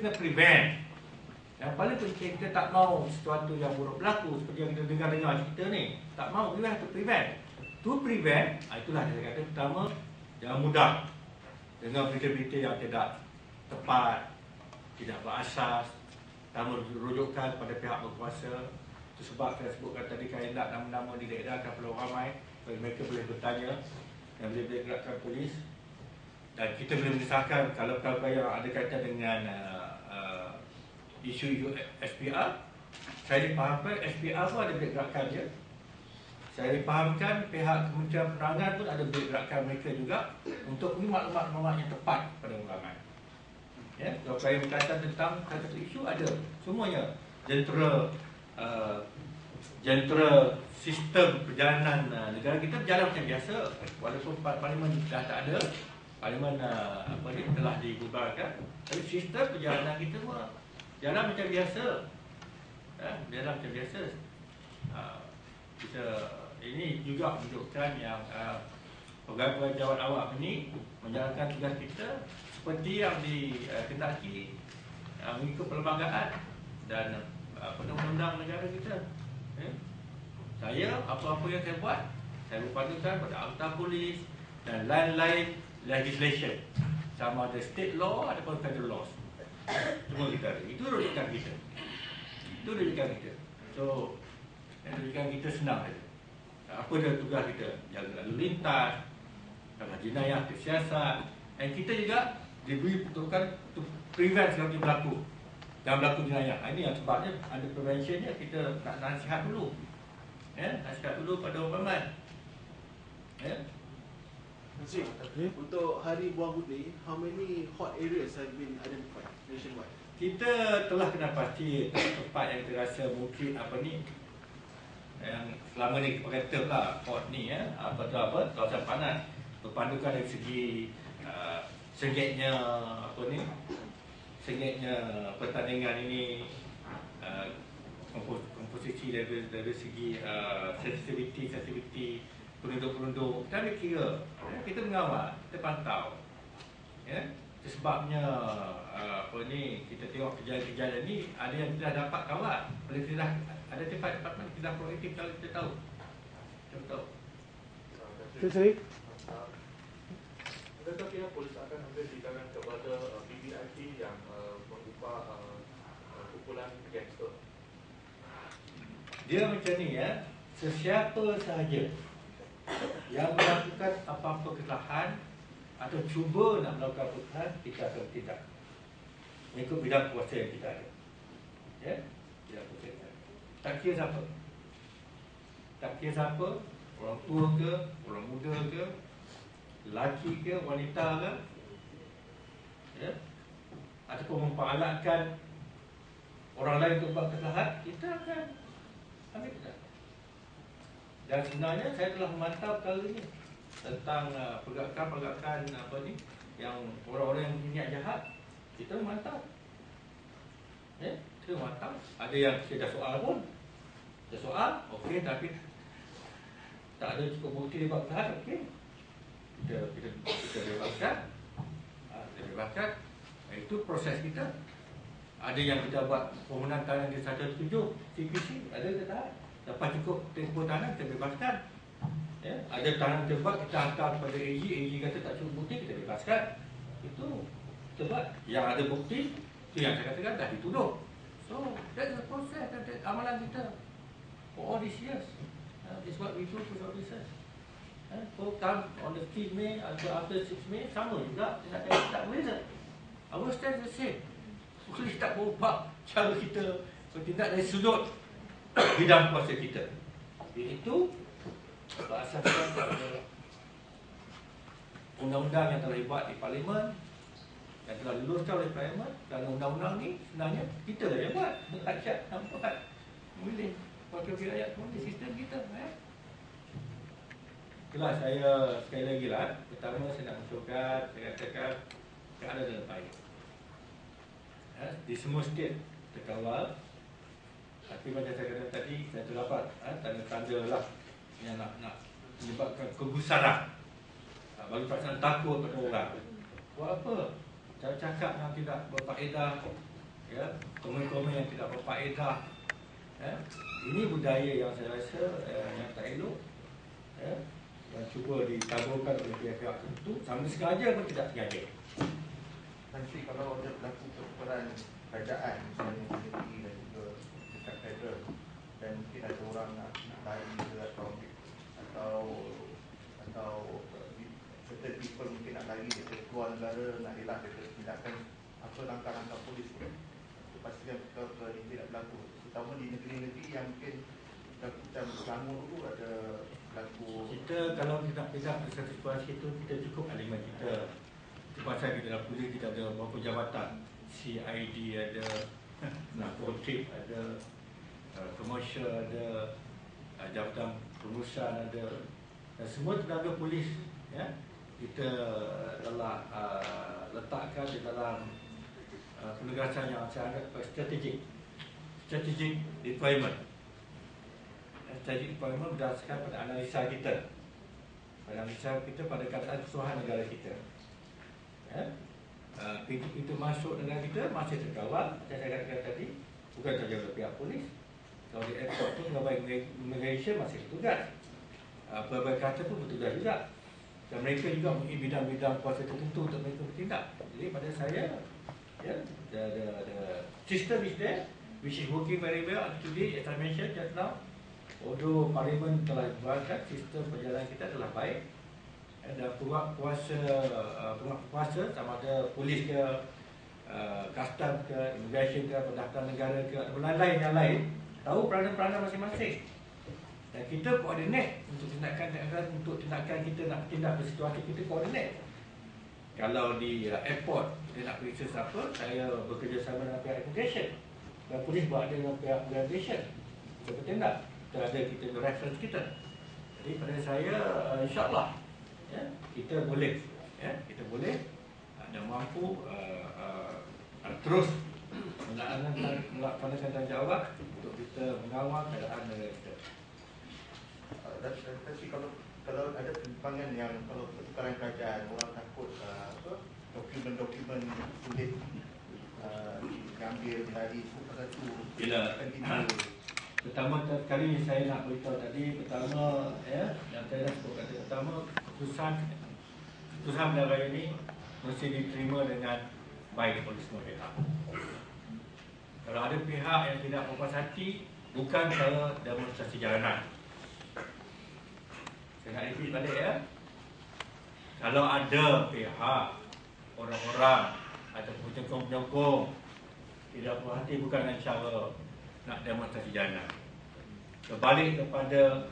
kena prevent. Yang paling penting kita tak mau sesuatu yang buruk berlaku. Seperti yang kita dengar cerita ni. Tak mau, we have to prevent. To prevent, itulah saya kata pertama, jangan mudah dengan berita-berita yang tidak tepat, tidak berasas, tanpa rujukan pada pihak berkuasa. Itu sebab saya sebutkan tadi kaedah nama-nama di daerah Pulau Ramai, bagi mereka boleh bertanya dan boleh gerakkan polis. Dan kita boleh menyesahkan kalau perkara yang ada kaitan dengan isu SPR. Saya dipahamkan SPR pun ada gerakan dia. Saya dipahamkan pihak Kementerian Penerangan pun ada gerakan mereka juga untuk beri maklumat-maklumat yang tepat kepada orang ramai. Ya, kalau saya berkaitan tentang satu isu ada semuanya. Jentera sistem perjalanan negara kita berjalan macam biasa. Walaupun parlimen dah tak ada, parlimen telah dibubarkan, tapi sistem perjalanan kita pun jalan macam biasa. Jalan macam biasa. Kita ini juga menunjukkan yang pegawai jawat awak ini menjalankan tugas kita seperti yang dikendaki mengikut perlembagaan dan undang-undang negara kita. Saya apa-apa yang saya buat, saya berpandukan pada akta polis dan lain-lain legislation, sama ada state law ataupun federal laws. Semua kita ada. Itu rujukan kita. Itu rujukan kita. So, rujukan kita senang saja. Apa dia tugas kita? Jaga lalu lintas, jaga jenayah ke siasat. Dan kita juga diberi peruntukan untuk prevent sesuatu berlaku dan berlaku jenayah. Ini yang sebabnya ada preventionnya, kita nak nasihat dulu. Nasihat dulu pada orang ramai. Untuk Hari Buah Putih, how many hot areas have been identified nationwide? Kita telah kena pasti tempat yang kita rasa mungkin yang selama ni pakai term lah hot ni kawasan panas, berpandukan dari segi sengitnya sengitnya pertandingan ini, komposisi dari segi sensitivity penduduk-penduduk. Kita ambil kira, kita mengawal, kita pantau. Itu sebabnya kita tengok kejadian-kejadian ni ada yang kita dah dapat kawal. Boleh kita dah ada tempat-tempat kita dah proaktif kalau kita tahu. Kita tahu. Sorry. Adakah pihak polis akan ambil tindakan kepada PBIT yang mengupah kumpulan gangster? Dia macam ni sesiapa sahaja yang melakukan apa-apa kesalahan atau cuba nak melakukan kesalahan, kita akan tindak mengikut bidang kuasa yang kita ada. Bidang kuasa yang kita ada. Tak kira siapa. Tak kira siapa, orang tua ke, orang muda ke, lelaki ke, wanita ke, ataupun memperalatkan orang lain untuk buat kesalahan, kita akan ambil tindakan. Dan sebenarnya saya telah memantau perkara ini tentang pergerakan yang orang-orang yang berniat jahat. Kita memantau. Kita memantau. Ada yang kita dah soal pun. Kita soal, okey, tapi tak ada cukup bukti dia buat kesalahan, okey. Kita bebaskan. Kita bebaskan. Itu proses kita. Ada yang kita buat permohonan tahanan di 107 CPC, ada kita tahan. Lepas cukup tempoh tahanan, kita bebaskan. Ada tahanan kita buat, kita hantar kepada AG kata tak cukup bukti, kita bebaskan. Itu kita buat. Yang ada bukti, itu yang saya katakan dah dituduh. So, that's the process, that's amalan kita. For all these years. This is what we do for officers. So, come on the 5th May, after 6 May, sama juga. Kita tak beza. Our stand the same. Polis tak berubah cara kita bertindak dari sudut bidang kuasa kita. Iaitu berasaskan pada undang-undang yang telah dibuat di Parlimen, yang telah diluluskan oleh Parlimen. Dan undang-undang ni sebenarnya kita lah yang buat. Rakyat nampak memilih wakil rakyat pun di sistem kita. Itulah saya sekali lagi lah. Pertama saya nak menunjukkan, saya katakan keadaan dalam baik. Di semua state terkawal. Tapi macam saya kata tadi, saya terdapat tanda-tanda lah yang nak menyebabkan kegusaran, bagi perasaan takut pada orang. Buat apa? Cara cakap yang tidak berfaedah, ya, komen-komen yang tidak berfaedah. Ya. Ini budaya yang saya rasa yang tak elok, ya, yang cuba ditaburkan oleh pihak-pihak tertentu, sama sengaja pun tidak sengaja. Nanti kalau ada berlaku peperangan kerajaan misalnya di negeri dan juga dekat federal, dan mungkin ada orang nak lari ke atau certain people mungkin nak lari dari keluar negara, nak elak daripada tindakan, apa langkah-langkah polis tu untuk pastikan perkara ini tidak berlaku, terutama di negeri-negeri yang mungkin macam Selangor tu ada berlaku. Kita kalau kita pegang situasi itu, kita cukup aliman kita. Itu pasal kita dalam polis kita ada beberapa jabatan, CID ada, narkotik ada, commercial ada, jabatan pengurusan ada, dan semua tenaga polis, ya, kita telah letakkan di dalam penugasan yang saya anggap strategik deployment. Strategic deployment berdasarkan pada analisa kita, pada keadaan keseluruhan negara kita. Ya? Pintu-pintu masuk negara kita masih terkawal, saya katakan tadi, bukan saja oleh pihak polis. Kalau di airport pun pegawai immigration masih bertugas, pegawai kata pun bertugas juga, dan mereka juga mempunyai bidang-bidang kuasa tertentu untuk mereka bertindak. Jadi pada saya, ya, the system is there, which is working very well today. As I mentioned just now, although Parlimen telah buatkan sistem perjalanan kita telah baik, dan kuasa sama ada polis ke, custom ke, immigration ke, pendaftaran negara ke, lain-lain yang lain, tahu peranan-peranan masing-masing. Dan kita koordinate untuk tindakan kita nak bertindak pada situasi kita, koordinate. Kalau di airport kita nak periksa siapa, saya bekerjasama dengan pihak immigration, dan polis buat dengan pihak immigration, kita bertindak. Kita ada reference kita. Jadi pada saya, insyaAllah, ya, kita boleh, ya, kita boleh dan mampu terus melaksanakan tanggungjawab untuk kita mengawal keadaan negara kita. Tapi kalau ada penyimpangan yang kalau pertukaran kerajaan, orang takut dokumen-dokumen sulit diambil, dilari, satu bila pertama kali saya nak beritahu tadi, pertama, ya, yang saya dah sebut kata pertama, keputusan pilihan raya ini mesti diterima dengan baik oleh semua pihak. Kalau ada pihak yang tidak berpuas hati, bukan cara demonstrasi jalanan. Saya nak repeat balik, ya. Kalau ada pihak, orang-orang atau penyokong tidak berpuas hati, bukan dengan cara nak demonstrasi jalanan. Berbalik kepada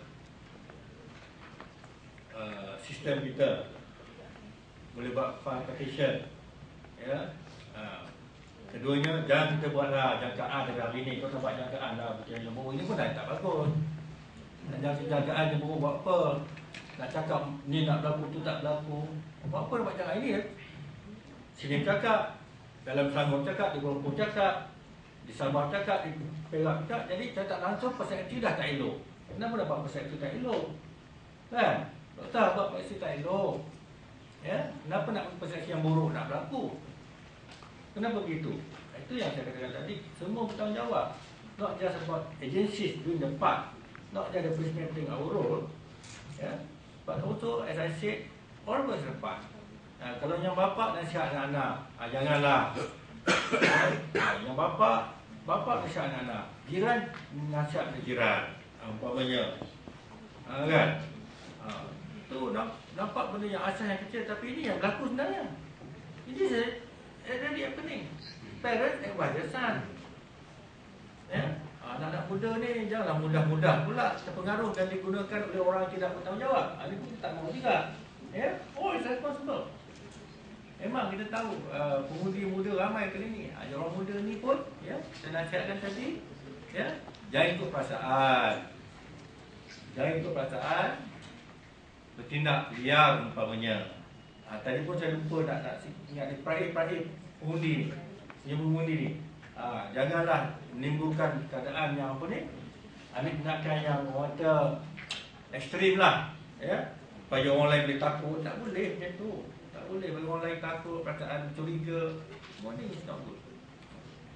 sistem kita, boleh buat file petition, ya. Keduanya, jangan kita buatlah jangkaan dari hari ini, kau tak buat jangkaan lah, bicara yang buruk ini pun dah tak bagus. Dan jangan jangkaan yang buruk buat apa, nak cakap ni nak berlaku, tu tak berlaku, buat apa nak buat jangkaan ini, ya? Sini cakap, dalam Selangor cakap, di Kuala Lumpur cakap, di Sabah cakap, di Perak cakap. Jadi saya tak langsung persepsi dah tak elok. Kenapa nak buat persepsi tak elok? Kan? Tak buat persepsi tak elok, ya? Kenapa nak persepsi yang buruk nak berlaku? Kenapa begitu? Itu yang saya katakan tadi, semua bertanggungjawab. Not just about agencies doing the part, not just the policemen playing our role, ya? But also, as I said, all of us the part. Kalau yang bapa nasihat anak-anak, janganlah. Yang bapa nasihat anak-anak, jiran nasihat jiran, umpamanya, kan? Itu nampak benda yang asal yang kecil, tapi ini yang berlaku sebenarnya. Ini already happening. Parents advise their son, ya? Anak-anak muda ni janganlah mudah-mudah pula terpengaruh dan digunakan oleh orang yang tidak bertanggungjawab. Ini pun kita tak mahu juga, ya? Oh, it's responsible. Memang kita tahu pemudi muda ramai kali ni. Orang muda ni pun, ya, saya nasihatkan tadi, ya, jangan ikut perasaan. Jangan ikut perasaan, bertindak liar umpamanya. Tadi pun saya lupa nak ingat ni, peraih pengundi ni, yang pengundi ni. Janganlah menimbulkan keadaan yang apa ni, ambil tindakan yang kata ekstrim lah, ya, supaya orang lain boleh takut. Tak boleh macam tu. Tak boleh bagi orang lain takut, perasaan curiga. Semua ni is not good.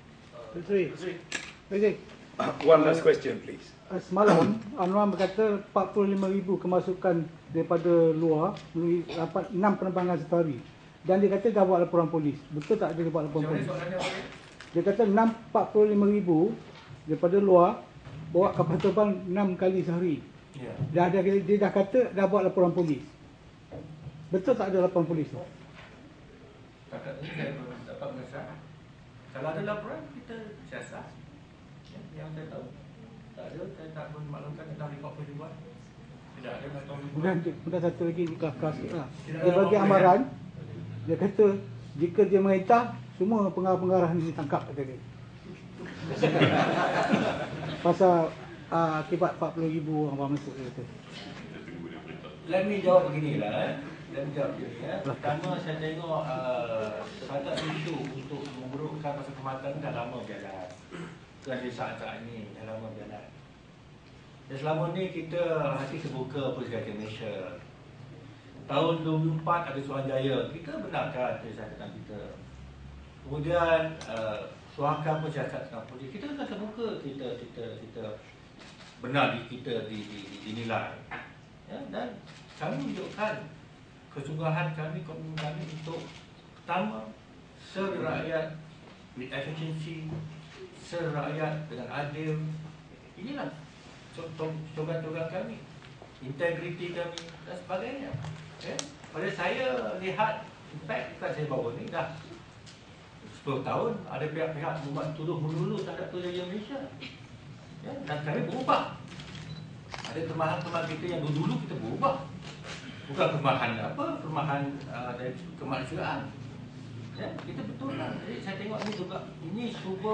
Sri. Sri. One last question, please. Semalam Anwar berkata 45,000 kemasukan daripada luar melalui 6 penerbangan safari. Dan dia kata dah buat laporan polis. Betul tak dia buat laporan polis? Soalannya apa dia? Dia kata 45,000 daripada luar bawa kapal terbang 6 kali sehari. Ya. Dia dah kata dah buat laporan polis. Betul tak ada laporan polis tu? Setakat ini saya belum dapat mengesah. Kalau ada laporan, kita siasat. Ya, yang saya tahu. Tak ada, saya tak bermaklumkan tentang rekod polis buat. Tidak ada laporan polis. Kemudian satu lagi kelas lah. Tidak Dia ada bagi laporan amaran. Dia kata jika dia merintah, semua pengarah-pengarah ini ditangkap kata dia. Pasal akibat 40,000 orang masuk dia kata. Let me jawab beginilah. Pertama saya tengok satu isu untuk memburukkan pasal kematian dah lama berjalan. Bukan di saat-saat ini, dah lama berjalan. Dan selama ni kita hati terbuka Polis Negara Malaysia. Tahun 2004 ada Suruhanjaya, kita benarkan siasatan kita. Kemudian Suaka pun siasatan polis. Kita kan terbuka, kita benar kita dinilai. Ya, dan kami menunjukkan kesungguhan kami, komitmen kami untuk pertama, serve rakyat with efficiency, serve rakyat dengan adil. Inilah coba-coba kami, integriti kami dan sebagainya. Ya? Pada saya lihat, in fact, bukan saya bawa ni dah 10 tahun ada pihak-pihak membuat tuduh melulu terhadap Polis Malaysia. Ya? Dan kami berubah. Ada kelemahan-kelemahan kita yang dulu kita berubah. Bukan kelemahan apa, kelemahan dari kemanusiaan. Ya, kita betul lah. Jadi saya tengok ni juga, ini cuba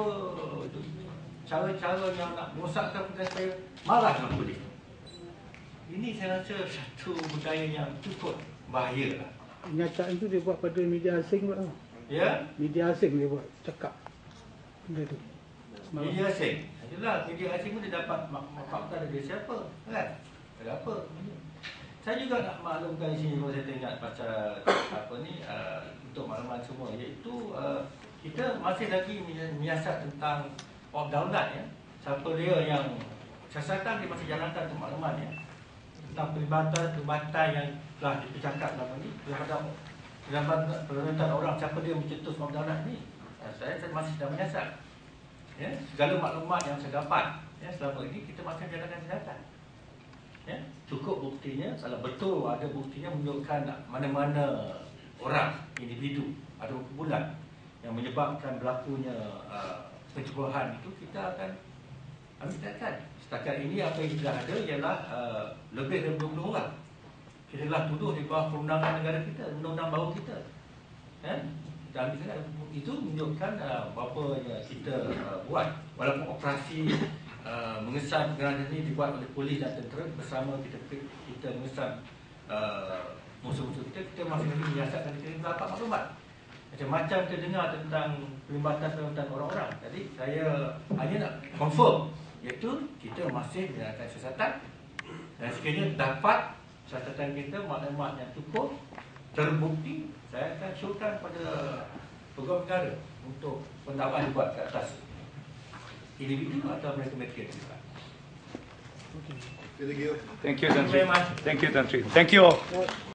cara-cara yang nak merosakkan perkataan saya, marah dengan polis. Ini saya rasa satu budaya yang cukup bahaya lah. Kenyataan tu dia buat pada media asing pula. Ya? Media asing dia buat cakap benda tu. Media asing. Itulah, media asing pun dia dapat fakta dari siapa, kan? Ada apa? Saya juga nak maklumkan di sini kalau saya tengok pasal apa ni untuk makluman semua, iaitu kita masih lagi menyiasat tentang daulat ya. Siapa dia yang siasatan dia masih jalankan untuk makluman ya. Tentang perlibatan yang telah dipercakap dalam ni terhadap perlibatan orang, siapa dia mencetus daulat ni. Saya masih sedang menyiasat. Ya, segala maklumat yang saya dapat ya, selama ini kita masih jalankan siasatan. Ya, cukup buktinya, kalau betul ada buktinya menunjukkan mana-mana orang, individu atau kumpulan yang menyebabkan berlakunya pencerobohan itu, kita akan ambil tindakan. Setakat ini apa yang kita ada ialah lebih dari 20 orang. Kita telah tuduh di bawah perundangan negara kita, undang-undang baru kita. Ya? Dan itu menunjukkan berapa yang kita buat. Walaupun operasi mengesan pergerakan ini dibuat oleh polis dan tentera bersama kita mengesan musuh-musuh kita masih lagi menyiasatkan kita dapat maklumat. Macam-macam kita dengar tentang pelibatan orang-orang. Jadi saya hanya nak confirm, iaitu kita masih menjalankan siasatan dan sekiranya dapat siasatan kita maklumat yang cukup terbukti, saya akan syorkan pada Pegawai Negara untuk pendakwaan dibuat ke atas individu atau mereka-mereka juga. Thank you, Tan Sri. Thank you, Tan Sri. Thank you all.